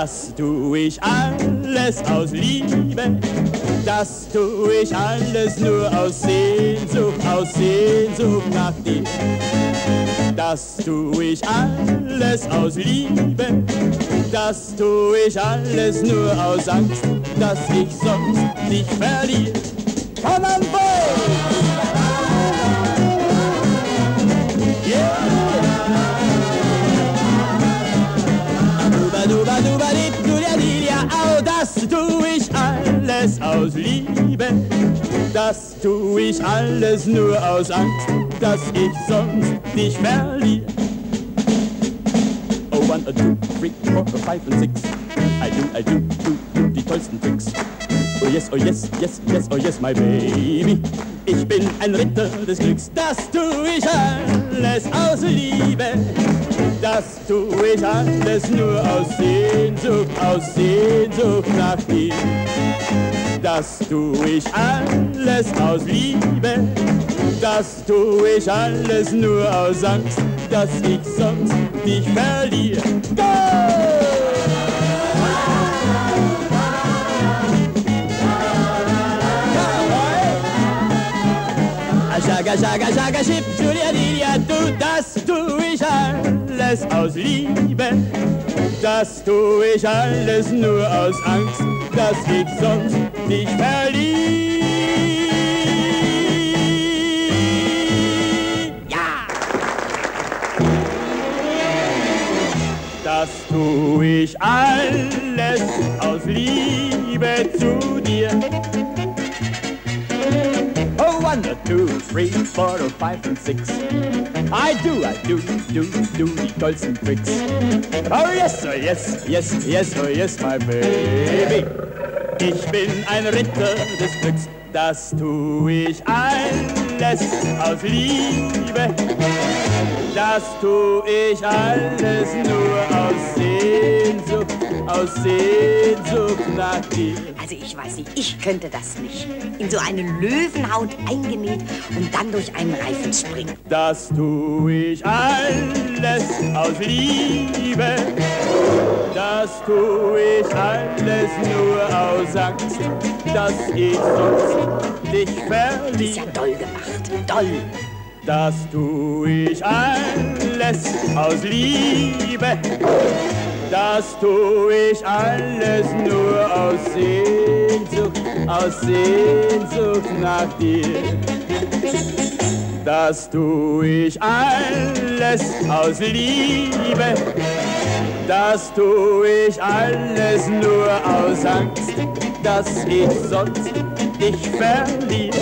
Das tu ich alles aus Liebe, das tu ich alles nur aus Sehnsucht nach dir. Das tu ich alles aus Liebe, das tu ich alles nur aus Angst, dass ich sonst dich verliere. Come on, boy! Yeah! Duba, duba, oh, das tu ich alles aus Liebe, das tu ich alles nur aus Angst, dass ich sonst dich verliere. Oh, 1, 2, 3, 4, 5 und 6, I do, die tollsten Tricks. Oh yes, oh yes, yes, yes, oh yes, my baby. Ich bin ein Ritter des Glücks, das tu ich alles aus Liebe. Das tu ich alles nur aus Sehnsucht nach dir. Das tu ich alles aus Liebe, das tu ich alles nur aus Angst, dass ich sonst dich verliere. Go! Shaga, shaga, shaga, ship, Julia, Lilia, du, das tu ich alles aus Liebe, das tu ich alles nur aus Angst, dass ich sonst dich verliere. Ja! Das tu ich alles aus Liebe zu dir. 1, 2, 3, 4, 5 und 6. I do, die tollsten Tricks. Oh yes, oh yes, yes, yes, oh yes, my baby. Ich bin ein Ritter des Glücks, das tu ich alles aus Liebe. Das tu ich alles nur aus Sehnsucht nach dir. Also ich weiß nicht, ich könnte das nicht. In so eine Löwenhaut eingenäht und dann durch einen Reifen springen. Das tu ich alles aus Liebe. Das tu ich alles nur aus Angst, dass ich sonst dich verliere. Ist ja doll gemacht, doll. Das tu ich alles aus Liebe. Das tu ich alles nur aus Sehnsucht nach dir. Das tu ich alles aus Liebe. Das tu ich alles nur aus Angst, dass ich sonst dich verliere.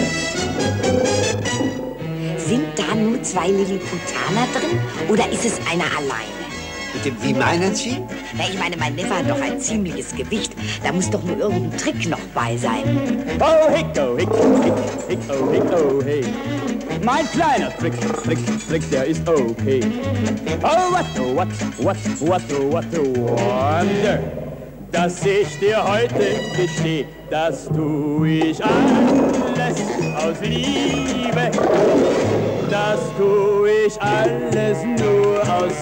Sind da nur 2 Lilliputaner drin oder ist es einer alleine? Wie meinen Sie? Na, ich meine, mein Neffe hat doch ein ziemliches Gewicht. Da muss doch nur irgendein Trick noch bei sein. Oh, hick, oh, hick, hick, hick, oh, hick, oh, hey. Mein kleiner Trick, der ist okay. Oh, what a wonder, dass ich dir heute gesteh, das tu ich alles aus Liebe. Das tu ich alles nur aus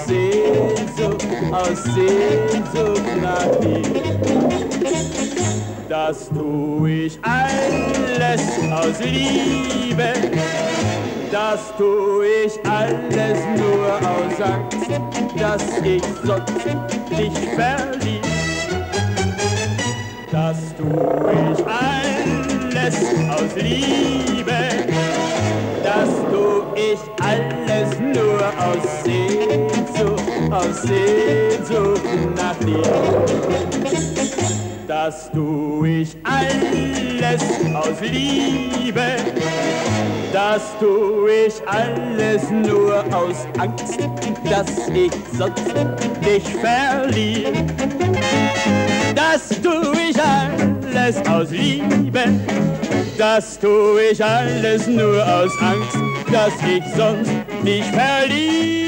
Sehnsucht nach dir. Das tu ich alles aus Liebe. Das tu ich alles nur aus Angst, dass ich sonst dich verliere. Das tu ich alles aus Liebe. Das tu ich alles nur aus Sehnsucht nach dir. Das tu ich alles aus Liebe. Das tu ich alles nur aus Angst, dass ich sonst dich verliere. Das tu ich alles aus Liebe. Das tu ich alles nur aus Angst, dass ich sonst dich verliere.